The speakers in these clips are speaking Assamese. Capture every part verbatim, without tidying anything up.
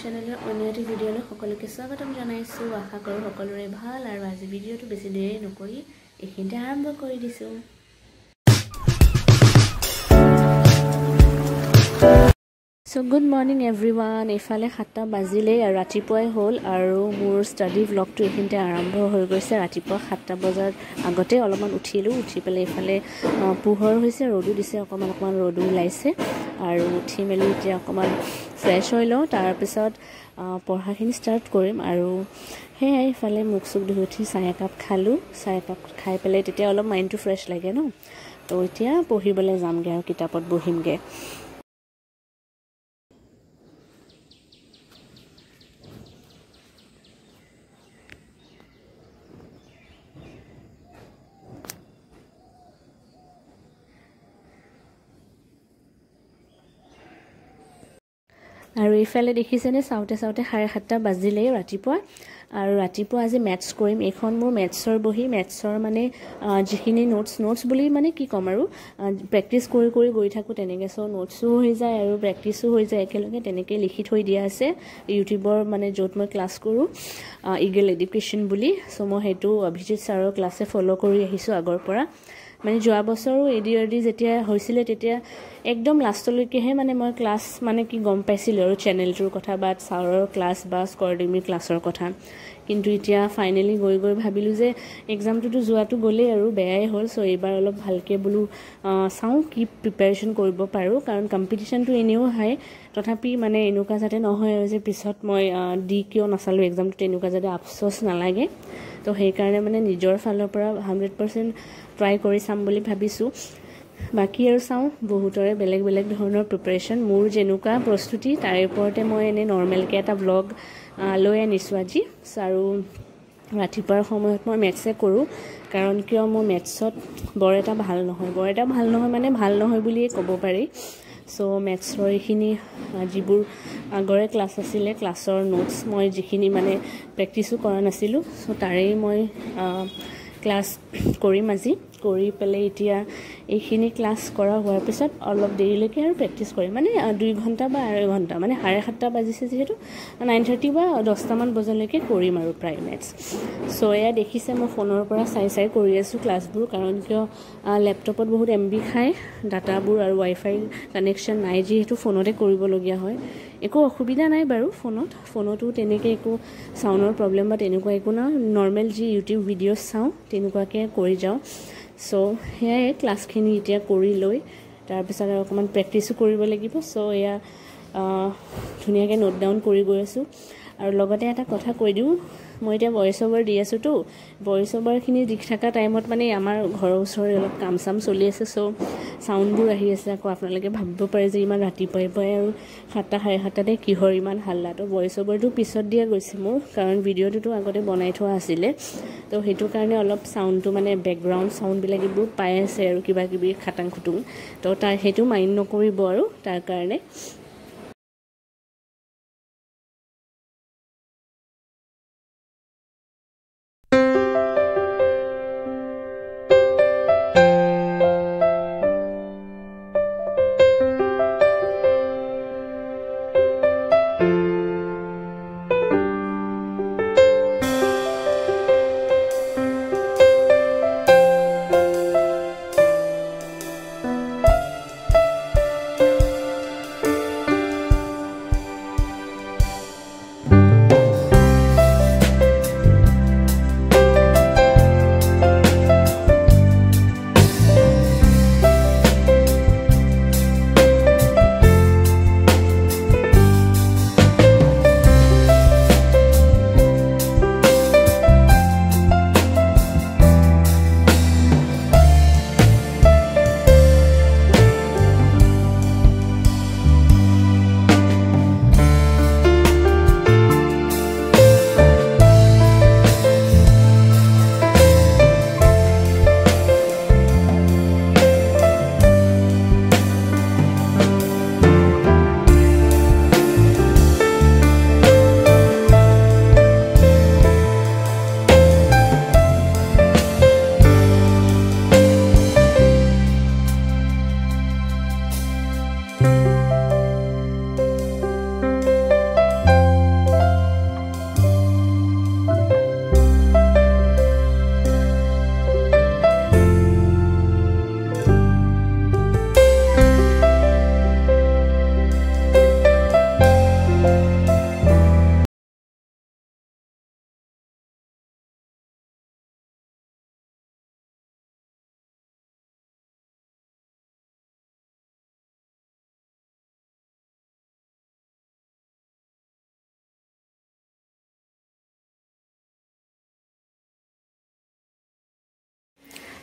চেনেলৰ অন্য এটি ভিডিঅ'লৈ সকলোকে স্বাগতম জনাইছো আশা কৰো সকলোৰে ভাল আৰু আজি ভিডিঅ'টো বেছি দেৰি নকৰি এইখিনিতে আৰম্ভ কৰি দিছো So good morning everyone এফালে সাতটা বাজিলে আৰু ৰাতিপুৱাই হ'ল আৰু মোৰ ষ্টাডি vlogটো এইখিনিতে আৰম্ভ হৈ গৈছে ৰাতিপুৱা সাতটা বজাৰ আগতে অলপমান উঠিলো উঠি পেলাই এফালে পোহৰ হৈছে ৰ'দো দিছে অকমান অকমান ৰ'দো ওলাইছে আৰু উঠি মেলি এতিয়া অকমান ফ্ৰেছ হৈ লওঁ তাৰ পিছত পঢ়াখিনি ষ্টাৰ্ট কৰিম আৰু হেই ইফালে মুখ সুখ ধুই উঠি চাহ একাপ খালো চাহ একাপ খাই পেলাই তেতিয়া অলপ মাইণ্ডটো ফ্ৰেছ লাগে ন তো এতিয়া পঢ়িবলৈ যামগে আৰু কিতাপত বহিমগে আৰু ইফালে দেখিছেনে চাউতে চাউতে সাড়ে সাতটা বাজিলে ৰাতিপুৱা আৰু ৰাতিপুৱা আজি ম্যাথছ কৰিম এখন মোৰ ম্যাথছৰ বহি ম্যাথছৰ মানে যিখিনি নোটছ নোটছ বুলি মানে কি কম আৰু প্ৰেক্টিস কৰি কৰি গৈ থাকো তেনেকে সো নোটছও হৈ যায় আৰু প্ৰেক্টিসও হৈ যায় একেলগে তেনেকে লিখি থৈ দিয়া আছে ইউটিউবৰ মানে য'ত মই ক্লাছ কৰো ইগল এডুকেশ্যন বুলি সো মই হেতু অভিজিত ছাৰৰ ক্লাছে ফলো কৰি আহিছো আগৰ পৰা মানে যোৱা বছৰো এডিআৰডি যেতিয়া হৈছিলে তেতিয়া একদম লাষ্টলৈকেহে মানে মই ক্লাছ মানে কি গম পাইছিলো আৰু চেনেলটোৰ কথা বা ছাৰৰ ক্লাছ বা স্কৰ্ডিমি ক্লাছৰ কথা কিন্তু এতিয়া ফাইনালি গৈ গৈ ভাবিলো যে এক্সামটো যোৱাটো গলে আৰু বেয়াই হ'ল সো এবাৰ অলপ ভালকে বলু চাও কি প্ৰিপাৰেচন কৰিব পাৰো কাৰণ কম্পিটিশনটো এনেও হাই তথাপি মানে এনুকা যাতে নহয় যে পিছত মই ডি কিয় নাছালো এক্সামটো তেনেকুৱা যাতে আফসোস নালাগে তো সেই কাৰণে মানে নিজৰ ফালৰ পৰা হাণ্ড্ৰেড পাৰ্চেণ্ট ট্ৰাই কৰি চাম বুলি ভাবিছো বাকি আৰু চাও বহুতৰে বেলেগ বেলেগ ধৰণৰ প্ৰিপাৰেচন মোৰ যেনুকা প্ৰস্তুতি তাৰ ওপৰতে মই এনে নৰমাল কে এটা ব্লগ লৈ আনিছো আজি আৰু ৰাতিপুৱাৰ সময়ত মই ম্যাথছে কৰো কাৰণ কিয় মোৰ ম্যাথছত বৰ এটা ভাল নহয় বৰ এটা ভাল নহয় মানে ভাল নহয় বুলিয়ে ক'ব পাৰি সো ম্যাথছৰ এইখিনি যিবোৰ আগৰে ক্লাছ আছিলে ক্লাছৰ নোটছ মই যিখিনি মানে প্ৰেক্টিসো কৰা নাছিলো সো তাৰে মই ক্লাছ কৰিম আজি কৰি পেলে এতিয়া এইখিনি ক্লাছ কৰা হোৱাৰ পিছত অলপ দেৰিলৈকে আৰু প্ৰেক্টিস কৰিম মানে দুই ঘণ্টা বা আঢ়ৈ ঘণ্টা মানে সাড়ে সাতটা বাজিছে যেহেতু নাইন থাৰ্টি বা দহটা মান বজালৈকে কৰিম আৰু প্ৰায় ম্যাথছ সো এয়া দেখিছে মই ফোনৰ পৰা চাই চাই কৰি আছো ক্লাছবোৰ কাৰণ কিয় ল্যাপটপত বহুত এমবি খায় ডাটাবোৰ আৰু ওয়াইফাই কানেকশন নাই যেহেতু ফোনতে কৰিব লগিয়া হয় একো অসুবিধা নাই বাৰু ফোনত ফোনতো তেনেকে একো সাউন্ডৰ প্ৰবলেম বা তেনেকুৱা একো না নরমাল যি ইউটিউব ভিডিওস চাও তেনেকুৱাকে কৰি যাও সো হেয়াই ক্লাছখিনি এতিয়া কৰি লৈ তাৰ পিছত অকমান প্ৰেক্টিসও কৰিব লাগিব সো এয়া ধুনিয়াকে নোট ডাউন কৰি গৈ আছো আৰু লগতে এটা কথা কৈ দিও মই এতিয়া ভয়েস ওভাৰ দি আছো তো ভয়েস ওভাৰখিনি দিখ থাকা টাইমত মানে আমাৰ ঘৰৰ ওচৰৰ অলপ কাম সাম চলি আছে সো সাউন্ডবোৰ আহি আছে আকৌ আপোনালোকে ভাবিব পাৰে যে ইমান ৰাতিপুৱাই পায় আৰু সাতটা সাড়ে সাতটাতে কিহৰ ইমান হাল্লা তো ভয়েস ওভাৰটো পিছত দিয়া গৈছে মোৰ কাৰণ ভিডিওটো আগতে বনাই থোৱা আছিল তো হেতু কাৰণে অলপ সাউন্ডটো মানে ব্যাকগ্ৰাউণ্ড সাউন্ড বিলাকিবোৰ পাই আছে আৰু কিবা কিবি খাটাং খুটুং তো তাৰ হেতু মাইন্ড নকৰিব আৰু তাৰ কাৰণে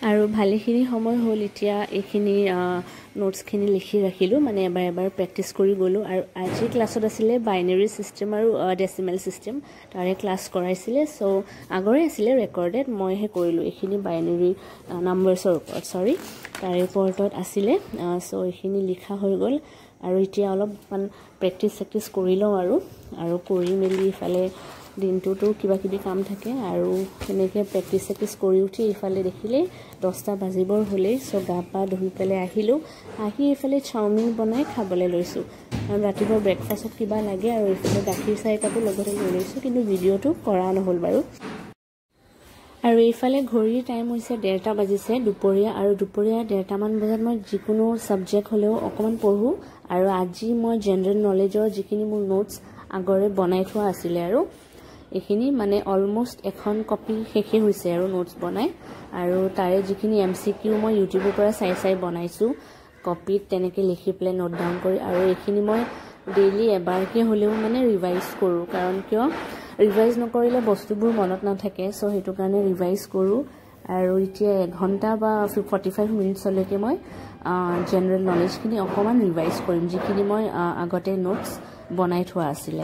আৰু ভালেখিনি সময় হ'ল এতিয়া এইখিনি নোটছখিনি লিখি ৰাখিলোঁ মানে এবাৰ এবাৰ প্ৰেক্টিছ কৰি গ'লোঁ আৰু আজি ক্লাছত আছিলে বাইনেৰী ছিষ্টেম আৰু ডেচিমেল ছিষ্টেম তাৰে ক্লাছ কৰাইছিলে চ' আগৰে আছিলে ৰেকৰ্ডেড মইহে কৰিলোঁ এইখিনি বাইনেৰী নাম্বাৰছৰ ওপৰত চৰি তাৰে ওপৰত আছিলে চ' এইখিনি লিখা হৈ গ'ল আৰু এতিয়া অলপমান প্ৰেক্টিছ চেক্টিছ কৰি লওঁ আৰু আৰু কৰি মেলি ইফালে দিনটোতো কিবা কিবি কাম থাকে আৰু তেনেকৈ প্ৰেক্টিছ চেক্টিছ কৰি উঠি ইফালে দেখিলেই দহটা বাজিবৰ হ'লেই চ' গা পা ধুই পেলাই আহিলোঁ আহি এইফালে চাওমিন বনাই খাবলৈ লৈছোঁ আৰু ৰাতিপুৱা ব্ৰেকফাষ্টত কিবা লাগে আৰু এইফালে গাখীৰ চাহ একাপো লগতে লৈ লৈছোঁ কিন্তু ভিডিঅ'টো কৰা নহ'ল বাৰু আৰু এইফালে ঘড়ীৰ টাইম হৈছে ডেৰটা বাজিছে দুপৰীয়া আৰু দুপৰীয়া ডেৰটামান বজাত মই যিকোনো ছাবজেক্ট হ'লেও অকণমান পঢ়োঁ আৰু আজি মই জেনেৰেল নলেজৰ যিখিনি মোৰ নোটছ আগৰে বনাই থোৱা আছিলে আৰু এইখিনি মানে অলমোষ্ট এখন কপি শেষে হৈছে আৰু নোটছ বনাই আৰু তাৰে যিখিনি এম চি কিউ মই ইউটিউবৰ পৰা চাই চাই বনাইছোঁ কপিত তেনেকৈ লিখি পেলাই নোট ডাউন কৰি আৰু এইখিনি মই ডেইলি এবাৰকৈ হ'লেও মানে ৰিভাইজ কৰোঁ কাৰণ কিয় ৰিভাইজ নকৰিলে বস্তুবোৰ মনত নাথাকে চ' সেইটো কাৰণে ৰিভাইজ কৰোঁ আৰু এতিয়া এঘণ্টা বা ফৰ্টি ফাইভ মিনিটছলৈকে মই জেনেৰেল নলেজখিনি অকণমান ৰিভাইজ কৰিম যিখিনি মই আগতে নোটছ বনাই থোৱা আছিলে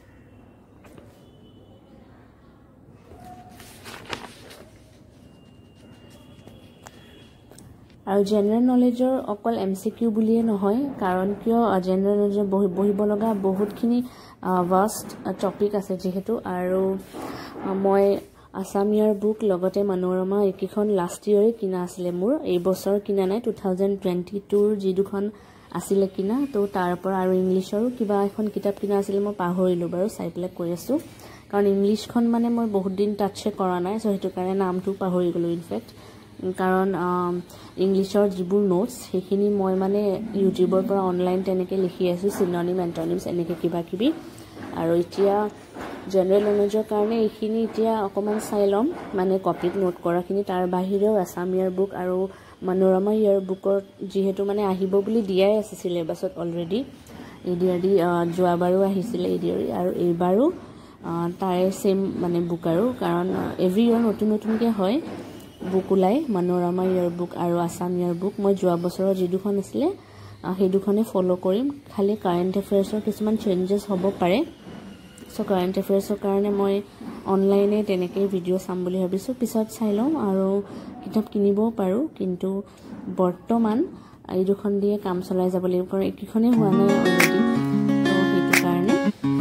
আৰু জেনেৰেল নলেজৰ অকল এম চি কিউ বুলিয়ে নহয় কাৰণ কিয় জেনেৰেল নলেজৰ বহি বহিব লগা বহুতখিনি ভাষ্ট টপিক আছে যিহেতু আৰু মই আসামীয়াৰ বুক লগতে মনোৰমা এইকেইখন লাষ্ট ইয়েৰে কিনা আছিলে মোৰ এই বছৰ কিনা নাই টু থাউজেণ্ড টুৱেণ্টি টুৰ যি দুখন আছিলে কিনা তো তাৰ পৰা আৰু ইংলিছৰো কিবা এখন কিতাপ কিনা আছিলে মই পাহৰিলোঁ বাৰু চাই পেলাই কৈ আছোঁ কাৰণ ইংলিছখন মানে মই বহুত দিন টাচে কৰা নাই চ' সেইটো কাৰণে নামটো পাহৰি গ'লোঁ ইনফেক্ট কাৰণ ইংলিছৰ যিবোৰ নোটছ সেইখিনি মই মানে ইউটিউবৰ পৰা অনলাইন তেনেকৈ লিখি আছোঁ চিননিম এণ্টনিমছ এনেকৈ কিবা কিবি আৰু এতিয়া জেনেৰেল নলেজৰ কাৰণে এইখিনি এতিয়া অকণমান চাই ল'ম মানে কপিত নোট কৰাখিনি তাৰ বাহিৰেও আসামীয়াৰ বুক আৰু মনোৰমা ইয়াৰ বুকত যিহেতু মানে আহিব বুলি দিয়াই আছে চিলেবাছত already A D R D যোৱাবাৰো আহিছিলে এ ডি আৰ ডি আৰু এইবাৰো তাৰে ছেইম মানে বুক আৰু কাৰণ এভৰি ইয়াৰ নতুন নতুনকৈ হয় বুক ওলাই মনোৰমা ইয়াৰ বুক আৰু আসাম ইয়াৰ বুক মই যোৱা বছৰৰ যি দুখন আছিলে সেই দুখনে ফ'ল' কৰিম খালি কাৰেণ্ট এফেয়াৰ্ছৰ কিছুমান চেঞ্জেছ হ'ব পাৰে চ' কাৰেণ্ট এফেয়াৰ্ছৰ কাৰণে মই অনলাইনে তেনেকৈ ভিডিঅ' চাম বুলি ভাবিছোঁ পিছত চাই ল'ম আৰু কিতাপ কিনিবও পাৰোঁ কিন্তু বৰ্তমান এই দুখন দিয়ে কাম চলাই যাব লাগিব কাৰণ এইকেইখনেই হোৱা নাই অলৰেডি তো সেইটো কাৰণে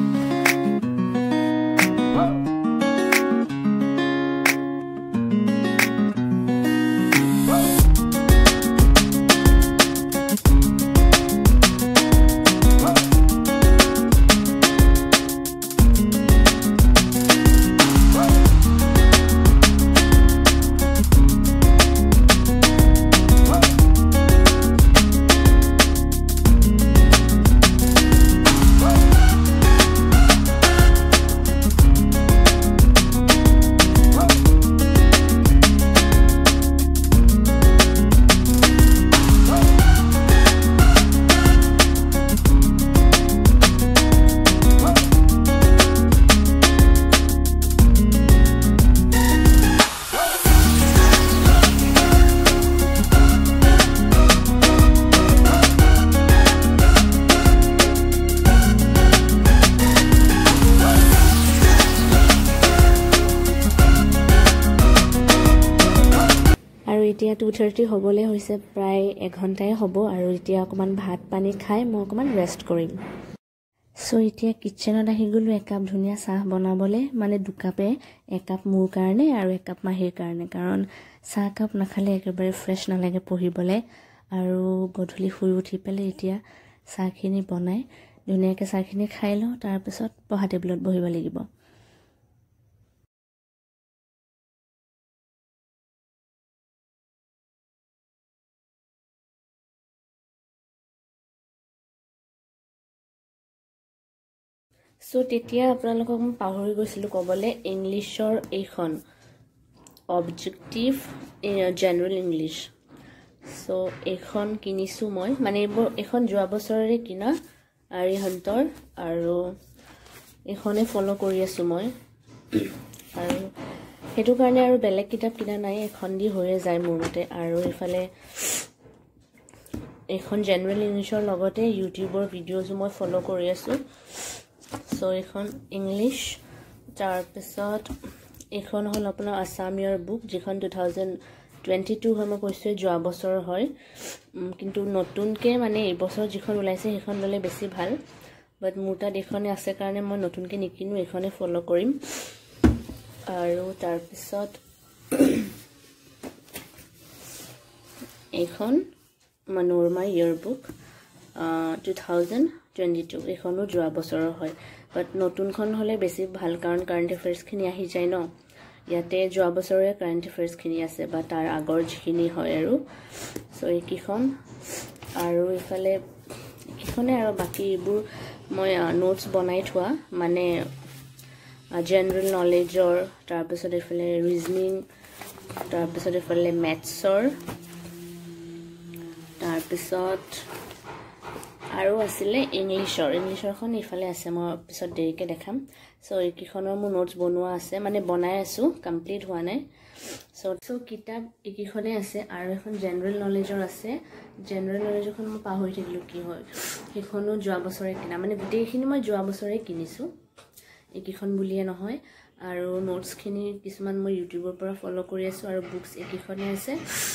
এতিয়া টু থাৰ্টি হ'বলৈ হৈছে প্ৰায় এঘণ্টাই হ'ব আৰু এতিয়া অকণমান ভাত পানী খাই মই অকণমান ৰেষ্ট কৰিম চ' এতিয়া কিটচেনত আহি গ'লোঁ একাপ ধুনীয়া চাহ বনাবলৈ মানে দুকাপে একাপ মোৰ কাৰণে আৰু একাপ মাহীৰ কাৰণে কাৰণ চাহকাপ নাখালে একেবাৰে ফ্ৰেছ নালাগে পঢ়িবলৈ আৰু গধূলি শুই উঠি পেলাই এতিয়া চাহখিনি বনাই ধুনীয়াকৈ চাহখিনি খাই লওঁ তাৰপিছত পঢ়া টেবুলত বহিব লাগিব চ' তেতিয়া আপোনালোকক মই পাহৰি গৈছিলোঁ ক'বলৈ ইংলিছৰ এইখন অবজেক্টিভ জেনেৰেল ইংলিছ চ' এইখন কিনিছোঁ মই মানে এইবোৰ এইখন যোৱা বছৰৰে কিনা আৰিহান্তৰ আৰু এইখনে ফ'ল' কৰি আছোঁ মই আৰু সেইটো কাৰণে আৰু বেলেগ কিতাপ কিনা নাই, এখন দি হৈয়ে যায় মোৰ মতে। আৰু ইফালে এখন জেনেৰেল ইংলিছৰ লগতে ইউটিউবৰ ভিডিঅ'জো মই ফ'ল' কৰি আছোঁ। চ' এইখন ইংলিছ, তাৰপিছত এইখন হ'ল আপোনাৰ আছামীয়ৰ বুক, যিখন টু থাউজেণ্ড টুৱেণ্টি টু হয়, মই কৈছোঁ যোৱা বছৰ হয়, কিন্তু নতুনকৈ মানে এইবছৰ যিখন ওলাইছে সেইখন ল'লে বেছি ভাল। বাট মোৰ তাত এইখনে আছে কাৰণে মই নতুনকৈ নিকিনো, এইখনে ফ'ল' কৰিম। আৰু তাৰপিছত এইখন Manorama year book two thousand twenty two, এইখনো যোৱা বছৰৰ হয়। বাট নতুনখন হ'লে বেছি ভাল, কাৰণ কাৰেণ্ট এফেয়াৰ্ছখিনি আহি যায় ন। ইয়াতে যোৱা বছৰে কাৰেণ্ট এফেয়াৰ্ছখিনি আছে বা তাৰ আগৰ যিখিনি হয় আৰু। চ' এইকেইখন আৰু ইফালে এইকেইখনে আৰু বাকী এইবোৰ মই নোটছ বনাই থোৱা, মানে জেনেৰেল নলেজৰ, তাৰপিছত এইফালে ৰিজনিং, তাৰপিছত এইফালে মেথছৰ, তাৰপিছত আৰু আছিলে ইংলিছৰ। ইংলিছৰখন ইফালে আছে, মই পিছত দেৰিকৈ দেখাম। চ' এইকেইখনৰ মোৰ নোটছ বনোৱা আছে, মানে বনাই আছোঁ, কমপ্লিট হোৱা নাই। চ' চ' কিতাপ এইকেইখনেই আছে। আৰু এখন জেনেৰেল নলেজৰ আছে, জেনেৰেল নলেজৰখন মই পাহৰি থাকিলোঁ কি হয়, সেইখনো যোৱা বছৰে কিনা, মানে গোটেইখিনি মই যোৱা বছৰে কিনিছোঁ, এইকেইখন বুলিয়ে নহয়। আৰু নোটছখিনি কিছুমান মই ইউটিউবৰ পৰা ফ'ল' কৰি আছোঁ, আৰু বুকছ এইকেইখনেই আছে।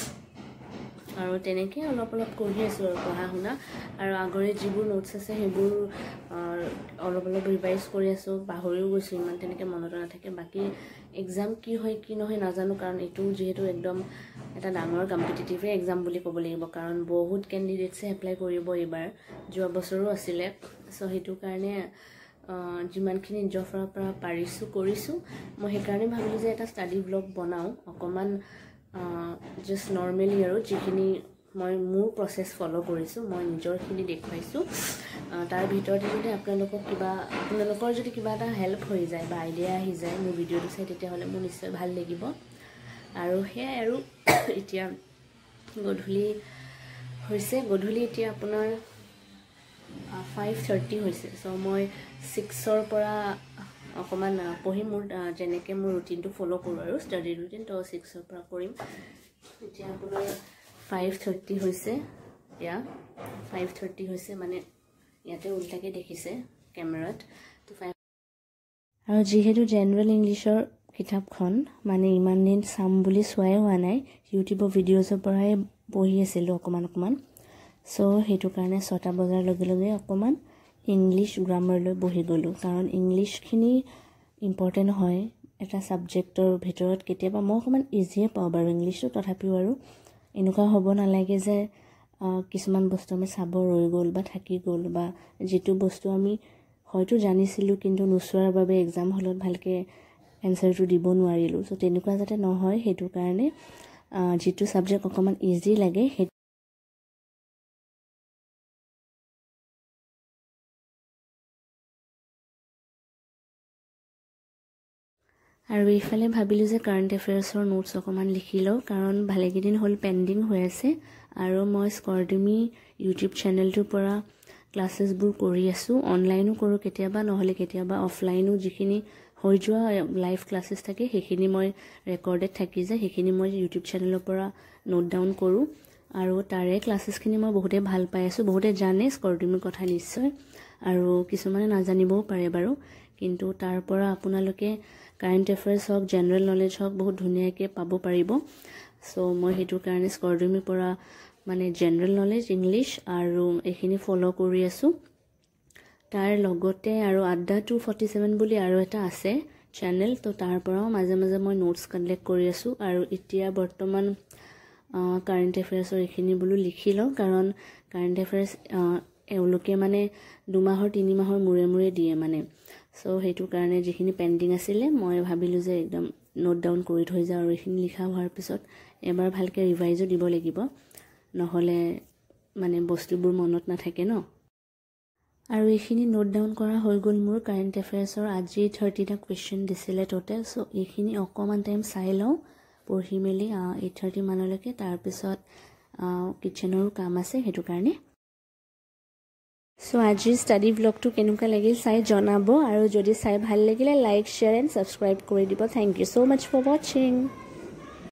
আৰু তেনেকৈ অলপ অলপ কৰি আছোঁ আৰু পঢ়া শুনা। আৰু আগৰে যিবোৰ নোটছ আছে সেইবোৰ অলপ অলপ ৰিভাইজ কৰি আছোঁ, পাহৰিও গৈছোঁ, ইমান তেনেকৈ মনত নাথাকে। বাকী এক্সাম কি হয় কি নহয় নাজানো, কাৰণ এইটো যিহেতু একদম এটা ডাঙৰ কম্পিটিটিভে এক্সাম বুলি ক'ব লাগিব, কাৰণ বহুত কেণ্ডিডেটছে এপ্লাই কৰিব এইবাৰ, যোৱা বছৰো আছিলে। চ' সেইটো কাৰণে যিমানখিনি নিজৰ ফালৰ পৰা পাৰিছোঁ কৰিছোঁ। মই সেইকাৰণে ভাবিলোঁ যে এটা ষ্টাডি ব্লগ বনাওঁ, অকণমান জাষ্ট নৰ্মেলি আৰু যিখিনি মই মোৰ প্ৰচেছ ফ'ল' কৰিছোঁ, মই নিজৰখিনি দেখুৱাইছোঁ। তাৰ ভিতৰতে যদি আপোনালোকক কিবা আপোনালোকৰ যদি কিবা এটা হেল্প হৈ যায় বা আইডিয়া আহি যায় মোৰ ভিডিঅ'টো চাই, তেতিয়াহ'লে মোৰ নিশ্চয় ভাল লাগিব। আৰু সেয়াই আৰু এতিয়া গধূলি হৈছে, গধূলি এতিয়া আপোনাৰ ফাইভ থাৰ্টি হৈছে। চ' মই ছিক্সৰ পৰা অকণমান পঢ়িম, মোৰ যেনেকৈ মোৰ ৰুটিনটো ফ'ল' কৰোঁ আৰু ষ্টাডি ৰুটিন, তো ছিক্সৰ পৰা কৰিম। এতিয়া আপোনাৰ ফাইভ থাৰ্টি হৈছে, এতিয়া ফাইভ থাৰ্টি হৈছে, মানে ইয়াতে উল্টাকৈ দেখিছে কেমেৰাত। তো ফাইভ আৰু যিহেতু জেনেৰেল ইংলিছৰ কিতাপখন মানে ইমান দিন চাম বুলি চোৱাই হোৱা নাই, ইউটিউবৰ ভিডিঅ'জৰ পৰাই পঢ়ি আছিলোঁ অকণমান অকণমান। চ' সেইটো কাৰণে ছটা বজাৰ লগে লগে অকণমান ইংলিছ গ্ৰামাৰলৈ বহি গ'লোঁ, কাৰণ ইংলিছখিনি ইম্পৰ্টেণ্ট হয় এটা ছাবজেক্টৰ ভিতৰত। কেতিয়াবা মই অকণমান ইজিয়ে পাওঁ বাৰু ইংলিছটো, তথাপিও আৰু এনেকুৱা হ'ব নালাগে যে কিছুমান বস্তু আমি চাব ৰৈ গ'ল বা থাকি গ'ল, বা যিটো বস্তু আমি হয়তো জানিছিলোঁ কিন্তু নোচোৱাৰ বাবে এক্সাম হলত ভালকৈ এনচাৰটো দিব নোৱাৰিলোঁ। চ' তেনেকুৱা যাতে নহয়, সেইটো কাৰণে যিটো ছাবজেক্ট অকণমান ইজি লাগে সেই আৰু এইফালে ভাবিলোঁ যে কাৰেণ্ট এফেয়াৰ্ছৰ নোটছ অকণমান লিখি লওঁ, কাৰণ ভালেকেইদিন হ'ল পেণ্ডিং হৈ আছে। আৰু মই স্কৰ্ডিমি ইউটিউব চেনেলটোৰ পৰা ক্লাছেছবোৰ কৰি আছোঁ, অনলাইনো কৰোঁ কেতিয়াবা, নহ'লে কেতিয়াবা অফলাইনো যিখিনি হৈ যোৱা লাইভ ক্লাছেছ থাকে সেইখিনি মই ৰেকৰ্ডেড থাকি যায়, সেইখিনি মই ইউটিউব চেনেলৰ পৰা নোট ডাউন কৰোঁ। আৰু তাৰে ক্লাছেছখিনি মই বহুতে ভাল পাই আছোঁ, বহুতে জানে স্কৰ্ডিমিৰ কথা নিশ্চয়, আৰু কিছুমানে নাজানিবও পাৰে বাৰু, কিন্তু তাৰ পৰা আপোনালোকে কাৰেণ্ট এফেয়াৰ্ছ হওক, জেনেৰেল নলেজ হওক, বহুত ধুনীয়াকৈ পাব পাৰিব। চ' মই সেইটো কাৰণে স্কৰ্ডিমিৰ পৰা মানে জেনেৰেল নলেজ, ইংলিছ আৰু এইখিনি ফ'ল' কৰি আছোঁ। তাৰ লগতে আৰু আড্ৰা টু ফৰ্টি ছেভেন বুলি আৰু এটা আছে চেনেল, তো তাৰ পৰাও মাজে মাজে মই নোটছ কালেক্ট কৰি আছোঁ। আৰু এতিয়া বৰ্তমান কাৰেণ্ট এফেয়াৰ্ছৰ এইখিনি বোলো লিখি লওঁ, কাৰণ কাৰেণ্ট এফেয়াৰ্ছ এওঁলোকে মানে দুমাহৰ তিনি মাহৰ মূৰে মূৰে দিয়ে মানে। চ' সেইটো কাৰণে যিখিনি পেণ্ডিং আছিলে মই ভাবিলোঁ যে একদম নোট ডাউন কৰি থৈ যাওঁ, আৰু এইখিনি লিখা হোৱাৰ পিছত এবাৰ ভালকৈ ৰিভাইজো দিব লাগিব, নহ'লে মানে বস্তুবোৰ মনত নাথাকে ন। আৰু এইখিনি নোট ডাউন কৰা হৈ গ'ল মোৰ কাৰেণ্ট এফেয়াৰ্ছৰ। আজি থাৰ্টিটা কুৱেশ্যন দিছিলে টোটেল, চ' এইখিনি অকণমান টাইম চাই লওঁ পঢ়ি মেলি এইট থাৰ্টি মানলৈকে, তাৰপিছত কিটচেনৰো কাম আছে সেইটো কাৰণে। সো আজিৰ ষ্টাডি ব্লগটো কেনেকুৱা লাগিল চাই জনাব আৰু যদি চাই ভাল লাগিলে লাইক শ্বেয়াৰ এণ্ড ছাবস্ক্ৰাইব কৰি দিব thank you so' much for ৱাচিং